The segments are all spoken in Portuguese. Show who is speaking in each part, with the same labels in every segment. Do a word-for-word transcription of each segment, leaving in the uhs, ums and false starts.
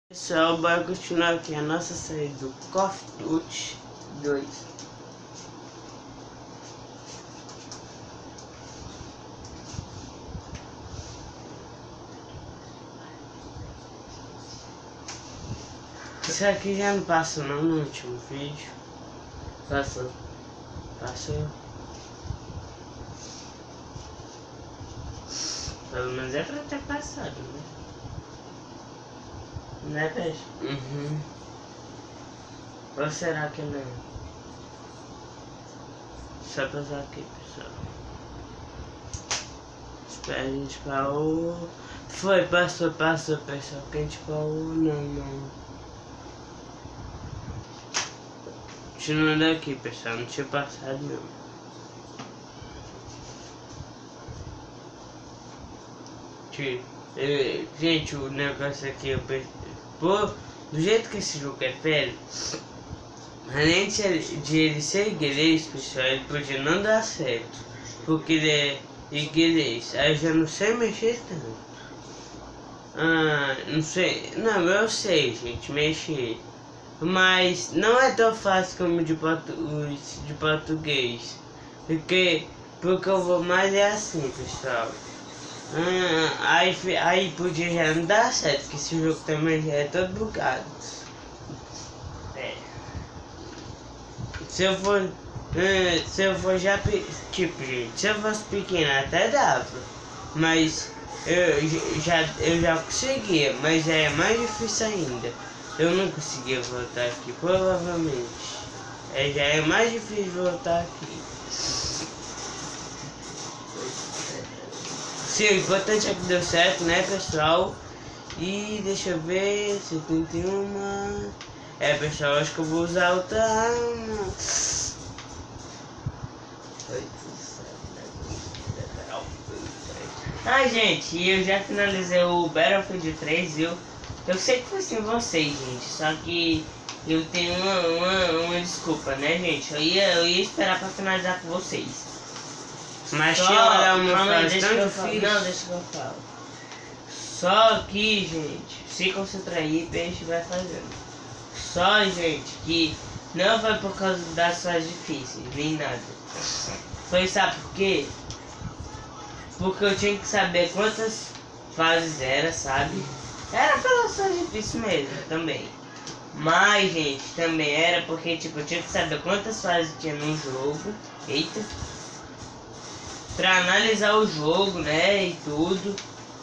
Speaker 1: Pessoal, bora continuar aqui a nossa série do Call of Duty dois. Isso aqui já não passou não no último vídeo. Passou. Passou. Pelo menos é pra ter passado, né? Né, peixe? Uhum. Ou será que não? Só passar aqui, pessoal. Espera, a gente parou. Foi, passou, passou, pessoal. Que a gente parou. Não, não. Continuando aqui, pessoal. Não tinha passado mesmo. Eh, gente, o negócio aqui eu pensei, pô, do jeito que esse jogo é velho, além de, ser, de ele ser inglês, pessoal, ele podia não dar certo, porque ele é inglês, aí eu já não sei mexer tanto. Ah, não sei, não, eu sei, gente, mexer, mas não é tão fácil como de, portu, de português, porque, porque eu vou mais é assim, pessoal. Hum, aí, aí podia já não dar certo, porque esse jogo também já é todo bugado. É. Se eu for. Hum, se eu for já. Tipo, gente, se eu fosse pequeno até dava. Mas eu já, eu já conseguia, mas é mais difícil ainda. Eu não conseguia voltar aqui, provavelmente. É, já é mais difícil voltar aqui. Sim, o importante é que deu certo, né, pessoal? E deixa eu ver, setenta e um. É, pessoal, acho que eu vou usar outra arma. Ah, gente, eu já finalizei o Battlefield três, viu? Eu sei que foi sem vocês, gente, só que eu tenho uma, uma, uma desculpa, né, gente? Eu ia, eu ia esperar pra finalizar com vocês. Mas
Speaker 2: Só,
Speaker 1: tinha olhar uma
Speaker 2: calma aí,
Speaker 1: frase
Speaker 2: deixa
Speaker 1: tão
Speaker 2: que eu
Speaker 1: difícil.
Speaker 2: falo. Não, deixa que eu falo.
Speaker 1: Só que, gente, se concentrar aí, peixe vai fazendo. Só, gente, que não foi por causa das fases difíceis, nem nada. Foi, sabe por quê? Porque eu tinha que saber quantas fases era, sabe? Era pelas fases difíceis mesmo, também. Mas, gente, também era porque, tipo, eu tinha que saber quantas fases tinha no jogo. Eita. Pra analisar o jogo, né, e tudo.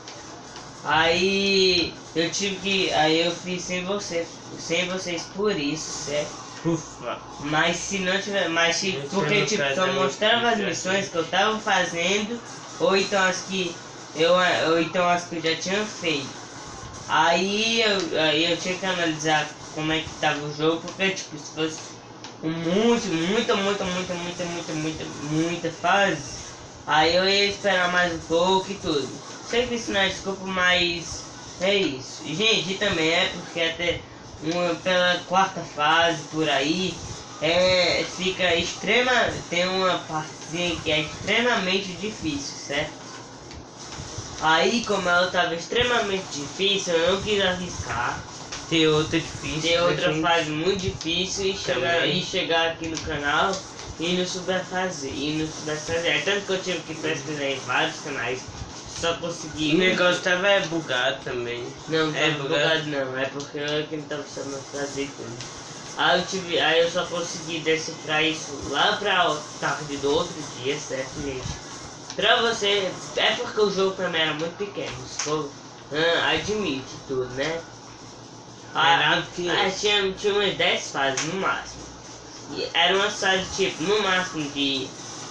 Speaker 1: Aí eu tive que, aí eu fiz sem você, sem vocês por isso, certo? Ufa. Mas se não tiver, mas se, porque tipo só mostrava as missões que eu tava fazendo, ou então as que eu, ou então as que eu já tinha feito. Aí eu, aí eu tinha que analisar como é que tava o jogo, porque tipo se fosse um muito, muita, muita, muita, muita, muita, muita, muita fase. Aí eu ia esperar mais um pouco e tudo. Sei que isso não é desculpa, mas é isso. Gente, e também é porque até uma, pela quarta fase por aí, é, fica extrema, tem uma partezinha que é extremamente difícil, certo? Aí como ela estava extremamente difícil, eu não quis arriscar. Ter outra difícil. Ter outra gente. fase muito difícil e chegar, e chegar aqui no canal. E não souber fazer, e não souber fazer. Tanto que eu tive que pesquisar em vários canais, só consegui. O negócio tava é bugado também. Não, é bugado. bugado não, é porque eu que não tava sabendo fazer tudo. Aí eu, tive, aí eu só consegui decifrar isso lá pra tarde do outro dia, certo, gente? Pra você, é porque o jogo pra mim era muito pequeno, se for, ah, admite tudo, né? Ah,
Speaker 2: que
Speaker 1: ah, tinha, tinha umas dez fases no máximo. Era uma fase tipo, no máximo de,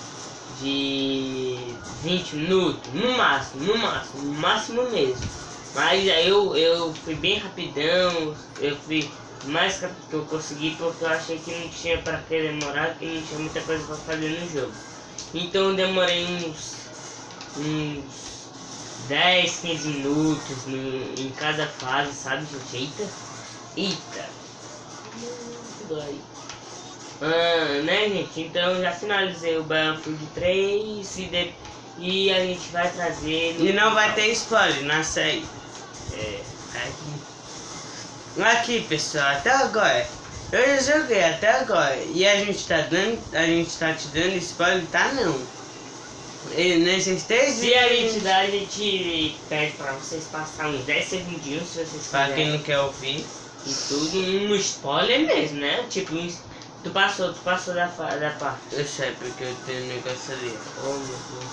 Speaker 1: de vinte minutos, no máximo, no máximo, no máximo mesmo. Mas aí eu, eu fui bem rapidão, eu fui mais rápido que eu consegui porque eu achei que não tinha pra que demorar, que não tinha muita coisa pra fazer no jogo. Então eu demorei uns, uns dez, quinze minutos no, em cada fase, sabe, gente? Eita, eita, dói. Ah, né, gente? Então eu já finalizei o Battlefield três e, de... e a gente vai trazer.
Speaker 2: E não vai ter spoiler na série.
Speaker 1: É, é.
Speaker 2: Aqui, pessoal, até agora. Eu já joguei até agora. E a gente tá dando. A gente tá te dando spoiler, tá não. E nesses três
Speaker 1: Se a gente dá, a gente pede pra vocês passar uns dez segundinhos se vocês
Speaker 2: pra
Speaker 1: quiserem.
Speaker 2: quem não quer ouvir.
Speaker 1: E tudo um spoiler mesmo, né? Tipo, um, tu passou, tu passou da, fa- da parte.
Speaker 2: Eu sei porque eu tenho um negócio ali.
Speaker 1: Oh meu Deus,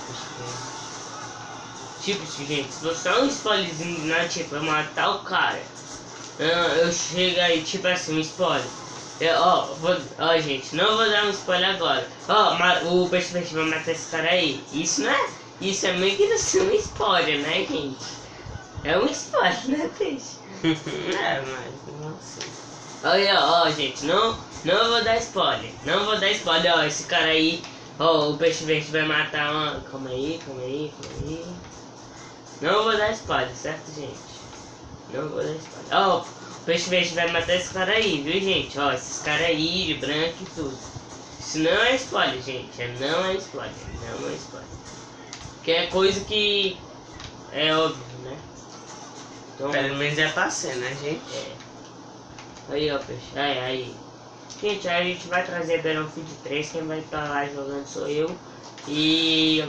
Speaker 1: que Tipo, se, gente, se você é um spoilerzinho, né? Tipo, eu matar o cara. Eu, eu chego aí, tipo assim, um spoiler. Eu, ó, vou, ó, gente, não vou dar um spoiler agora. Ó, ma- o peixe peixe vai matar esse cara aí. Isso não é? Isso é meio que não ser um spoiler, né, gente? É um spoiler, né, peixe?
Speaker 2: É, mas não sei.
Speaker 1: Olha, ó, gente, não, não vou dar spoiler. Não vou dar spoiler, ó, esse cara aí. Ó, o peixe peixe vai matar uma. Calma aí, calma aí, calma aí. Não vou dar spoiler, certo, gente? Não vou dar spoiler. Ó, o peixe peixe vai matar esse cara aí, viu, gente? Ó, esses caras aí, de branco e tudo. Isso não é spoiler, gente. Não é spoiler. Não é spoiler. Que é coisa que é óbvio, né? Então,
Speaker 2: Pelo menos é pra ser, né, gente?
Speaker 1: é. Aí, ó, peixe. Aí, aí. Gente, aí a gente vai trazer Battlefield três. Quem vai estar lá jogando sou eu. E...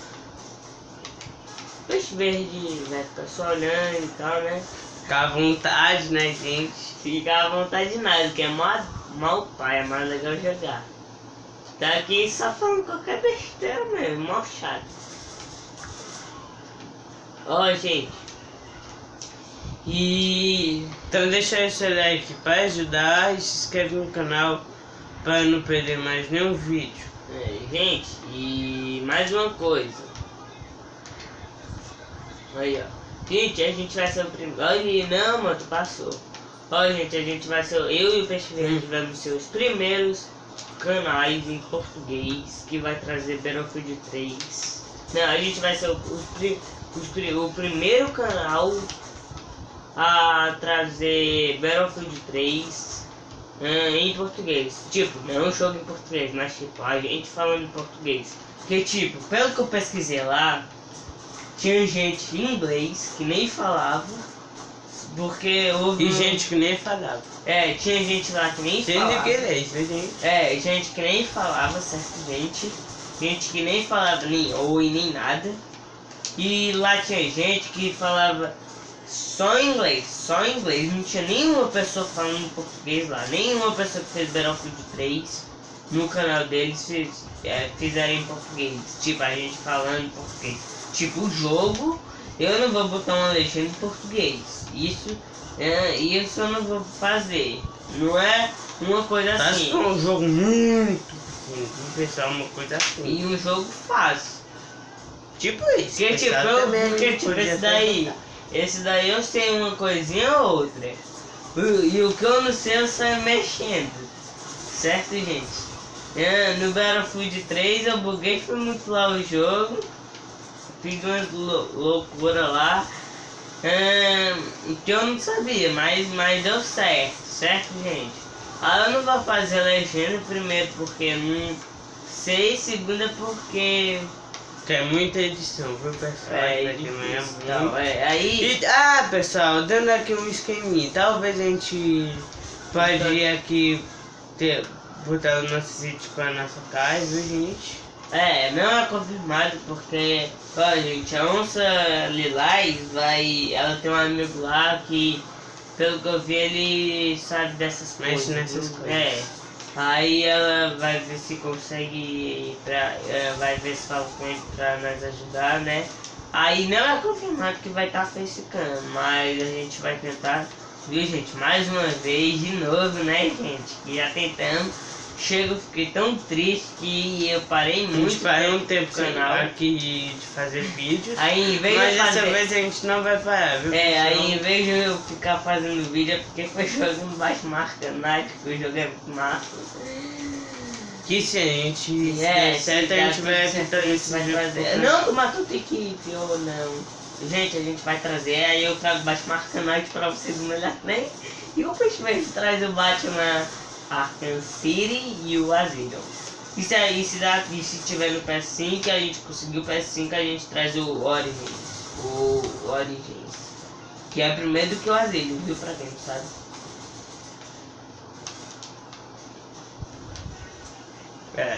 Speaker 1: Peixe verde vai ficar só olhando e tal, né?
Speaker 2: Ficar à vontade, né, gente?
Speaker 1: Fica à vontade de nada, porque é mal, mal pai, é mais legal jogar. Tá aqui só falando qualquer besteira mesmo, mal chato. Ó, gente. E...
Speaker 2: Então deixa esse like pra ajudar e se inscreve no canal para não perder mais nenhum vídeo.
Speaker 1: É, gente, e mais uma coisa. Aí, ó. Gente, a gente vai ser o primeiro. Olha, não, mano, tu passou. Ó, gente, a gente vai ser. Eu e o Peixe Verde vamos ser os primeiros canais em português que vai trazer Battlefield três. Não, a gente vai ser o, os, pri- os, pri- o primeiro canal a trazer Battlefield três hum, em português. Tipo, não um jogo em português, mas tipo, a gente falando em português. Porque, tipo, pelo que eu pesquisei lá, tinha gente em inglês que nem falava, porque houve...
Speaker 2: E
Speaker 1: um-
Speaker 2: gente que nem falava.
Speaker 1: É, tinha gente lá que nem
Speaker 2: Sem
Speaker 1: falava.
Speaker 2: inglês, né, gente?
Speaker 1: É, gente que nem falava, certo, gente. Gente que nem falava nem oi, nem nada. E lá tinha gente que falava só inglês, só inglês. Não tinha nenhuma pessoa falando português lá. Nenhuma pessoa que fez Battlefield três no canal deles fez, é, fizeram em português. Tipo, a gente falando em português. Tipo, o jogo, eu não vou botar uma legenda em português. Isso, é, isso eu não vou fazer. Não é uma coisa
Speaker 2: Tá
Speaker 1: assim.
Speaker 2: só um jogo muito pequeno, pessoal, uma coisa assim.
Speaker 1: E um jogo fácil.
Speaker 2: Tipo isso.
Speaker 1: Porque tipo,
Speaker 2: pessoal,
Speaker 1: eu,
Speaker 2: também
Speaker 1: porque, tipo
Speaker 2: podia
Speaker 1: esse
Speaker 2: ter
Speaker 1: daí,
Speaker 2: jogado.
Speaker 1: esse daí eu sei uma coisinha ou outra. O- E o que eu não sei eu saio mexendo. Certo, gente? É, no Battlefield três eu buguei, foi muito lá o jogo. Fiz uma lou- loucura lá. É, que eu não sabia, mas, mas deu certo, certo, gente? Ah, eu não vou fazer legenda primeiro porque não sei, segunda porque
Speaker 2: Tem muita edição, viu, pessoal?
Speaker 1: é
Speaker 2: Isso aqui não é
Speaker 1: difícil,
Speaker 2: muito.
Speaker 1: então, é, aí
Speaker 2: E- ah, pessoal, dando aqui um esqueminha, talvez a gente pode ir aqui ter, botar o nosso vídeo com a nossa casa, viu, gente?
Speaker 1: é, não é confirmado porque, ó gente, a onça Lilás vai, ela tem um amigo lá que, pelo que eu vi, ele sabe dessas
Speaker 2: Mexe
Speaker 1: coisas.
Speaker 2: nessas
Speaker 1: viu?
Speaker 2: coisas.
Speaker 1: É, aí ela vai ver se consegue, pra, é, vai ver se fala com ele pra nos ajudar, né? Aí não é confirmado que vai estar facecam, mas a gente vai tentar, viu, gente? Mais uma vez, de novo, né, gente? Que já tentamos. Chego, fiquei tão triste que eu parei
Speaker 2: A
Speaker 1: muito
Speaker 2: gente parou um tempo
Speaker 1: no
Speaker 2: sem
Speaker 1: canal.
Speaker 2: aqui de fazer vídeos,
Speaker 1: Aí em vez
Speaker 2: mas
Speaker 1: de
Speaker 2: dessa
Speaker 1: fazer...
Speaker 2: vez a gente não vai parar, viu?
Speaker 1: É,
Speaker 2: pessoal?
Speaker 1: aí em vez de eu ficar fazendo vídeo, é porque foi jogando baixo marca Nike, que o jogo é muito massa.
Speaker 2: Que se a gente se
Speaker 1: É,
Speaker 2: der certo,
Speaker 1: se
Speaker 2: a
Speaker 1: der
Speaker 2: gente vai
Speaker 1: tudo certo,
Speaker 2: tentar
Speaker 1: a gente
Speaker 2: esse
Speaker 1: vai
Speaker 2: vídeo
Speaker 1: trazer.
Speaker 2: pro
Speaker 1: Não do Matuto Equipe ou não. Gente, a gente vai trazer, aí eu trago baixo marca Nike pra vocês não olharem nem. E o Peixe Verde traz o Batman Arkham City e o Asylum. E se, aí, se, dá, e se tiver no P S cinco, a gente conseguiu o P S cinco, a gente traz o Origins. O Origins. Que é primeiro do que o Asylum, viu? Pra quem não sabe.
Speaker 2: É.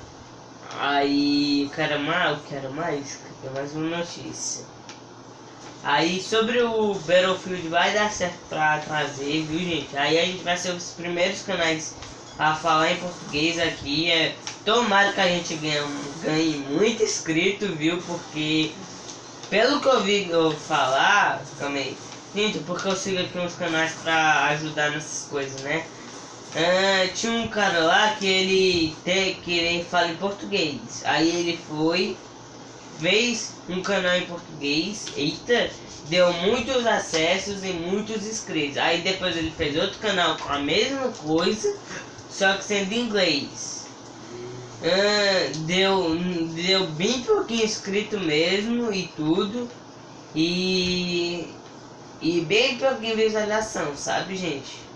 Speaker 1: Aí, quero mais, eu quero mais, tem mais uma notícia. Aí, sobre o Battlefield, vai dar certo pra trazer, viu, gente? Aí a gente vai ser os primeiros canais a falar em português aqui. É, tomara que a gente ganhe, ganhe muito inscrito, viu? Porque, pelo que eu vi eu falar também, gente, porque eu sigo aqui uns canais pra ajudar nessas coisas, né? Ah, tinha um cara lá que ele, te, que ele fala em português. Aí ele foi, fez um canal em português, eita, deu muitos acessos e muitos inscritos. Aí depois ele fez outro canal com a mesma coisa, só que sendo em inglês. Ah, deu, deu bem pouquinho inscrito mesmo e tudo. E, e bem pouquinho visualização, sabe, gente?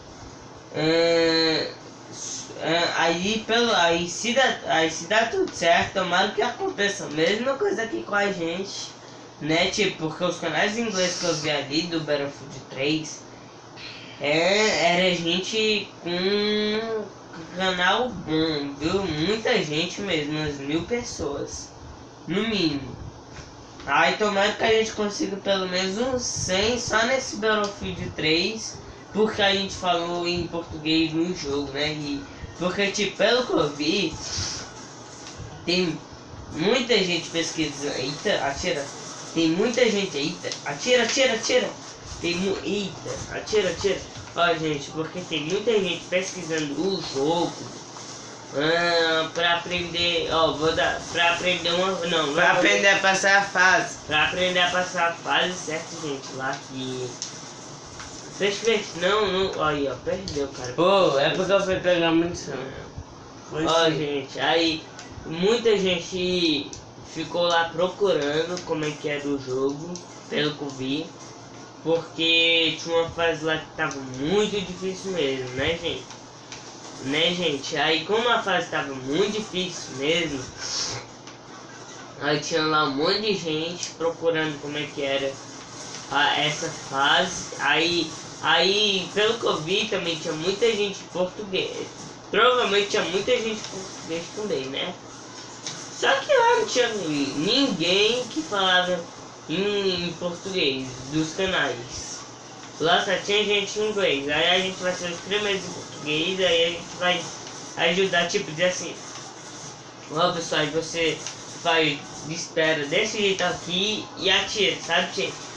Speaker 1: Uh, uh, aí pelo aí se dá, aí se dá tudo certo, tomara que aconteça a mesma coisa aqui com a gente, né? Tipo, porque os canais em inglês que eu vi ali do Battlefield três é, era gente com canal bom, viu? Muita gente mesmo, umas mil pessoas no mínimo. Aí tomara que a gente consiga pelo menos uns cem só nesse Battlefield três. Porque a gente falou em português no jogo, né? E porque, tipo, pelo que eu vi, tem muita gente pesquisando. Eita, atira. Tem muita gente. Eita, atira, atira, atira. Tem mu... Eita, atira, atira. Ó, gente, porque tem muita gente pesquisando o jogo. Ah, pra aprender. Ó, vou dar. Pra aprender uma. Não,
Speaker 2: pra aprender a passar a fase.
Speaker 1: Pra aprender a passar a fase, certo, gente? Lá que. Fez, fez, não, não, aí ó, perdeu, cara.
Speaker 2: Pô, é porque eu fui pegar munição.
Speaker 1: Ó, gente, aí muita gente ficou lá procurando como é que era o jogo, pelo que eu vi. Porque tinha uma fase lá que tava muito difícil mesmo, né, gente? Né, gente? Aí como a fase tava muito difícil mesmo, aí tinha lá um monte de gente procurando como é que era a, essa fase. Aí... Aí, pelo que eu vi, também tinha muita gente português. Provavelmente tinha muita gente português também, né? Só que lá não tinha ninguém que falava em, em português, dos canais. Lá só tinha gente em inglês. Aí a gente vai ser os primeiros em português, aí a gente vai ajudar, tipo, dizer assim: ó, pessoal, aí você vai, espera desse jeito aqui e atira, sabe, gente?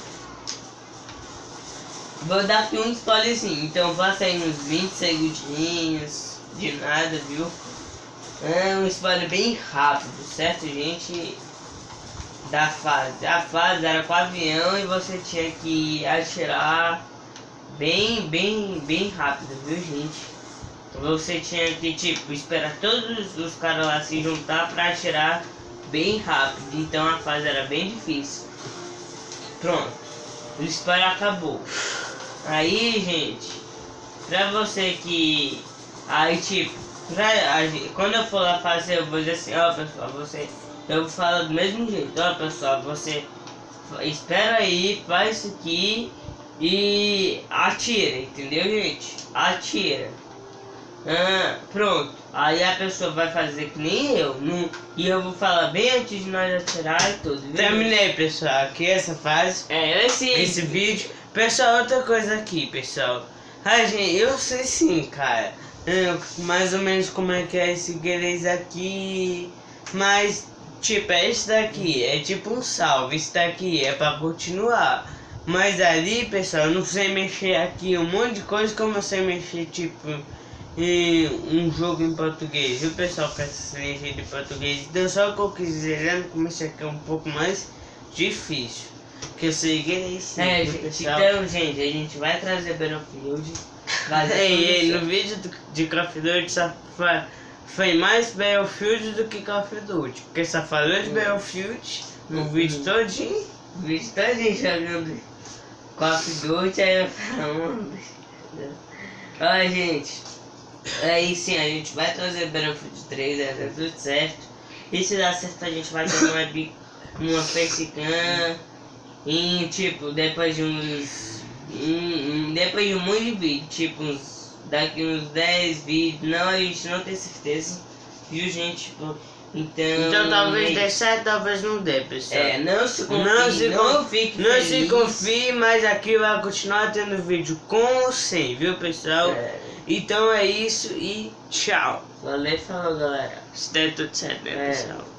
Speaker 1: Vou dar aqui um spoilerzinho, então passa aí uns vinte segundinhos, de nada, viu? É um spoiler bem rápido, certo, gente? Da fase. A fase era com o avião e você tinha que atirar bem, bem, bem rápido, viu, gente? Você tinha que, tipo, esperar todos os caras lá se juntar pra atirar bem rápido, então a fase era bem difícil. Pronto, o spoiler acabou. Aí, gente, pra você que... Aí, tipo, pra, a, quando eu for lá fazer, eu vou dizer assim: ó, pessoal, você... Eu vou falar do mesmo jeito: ó, pessoal, você... Espera aí, faz isso aqui e atira, entendeu, gente? Atira. Ah, pronto. Aí a pessoa vai fazer que nem eu, não, e eu vou falar bem antes de nós atirar e tudo, viu?
Speaker 2: Terminei, pessoal, aqui essa fase.
Speaker 1: É, esse...
Speaker 2: Esse vídeo. Pessoal, outra coisa aqui, pessoal. Ai, gente, eu sei sim, cara. É, mais ou menos como é que é esse inglês aqui. Mas, tipo, é esse daqui. É tipo um salve. Esse daqui é pra continuar. Mas ali, pessoal, eu não sei mexer aqui um monte de coisa como eu sei mexer, tipo, em um jogo em português. Viu, pessoal, com essa legenda de português. Então, só que eu quis dizer, já no começo aqui é um pouco mais difícil. Que eu sei inglês sim,
Speaker 1: É,
Speaker 2: viu,
Speaker 1: gente,
Speaker 2: pessoal?
Speaker 1: então, gente, a gente vai trazer Battlefield.
Speaker 2: Ei, ei, no vídeo do, de Call of Duty só foi, foi mais Battlefield do que Call of Duty. Porque só falou de Battlefield no
Speaker 1: Uhum.
Speaker 2: vídeo todinho.
Speaker 1: O vídeo tá gente jogando Call of Duty, aí eu falo, olha, gente, aí sim, a gente vai trazer Battlefield três, é, tá tudo certo. E se dar certo, a gente vai ter uma, bi- uma facecam. E tipo, depois de uns... Um, um, depois de um monte de vídeos, tipo, uns, daqui uns dez vídeos, não, a gente não tem certeza. Viu, gente? Tipo, então...
Speaker 2: Então talvez dê certo, talvez não dê, pessoal.
Speaker 1: É, não se confie,
Speaker 2: não, se
Speaker 1: não
Speaker 2: con-
Speaker 1: fique
Speaker 2: Não
Speaker 1: feliz.
Speaker 2: se confie, mas aqui vai continuar tendo vídeo com ou sem, viu, pessoal?
Speaker 1: É.
Speaker 2: Então é isso e tchau.
Speaker 1: Valeu, falou, galera.
Speaker 2: Se der tudo certo, né,
Speaker 1: É.
Speaker 2: pessoal?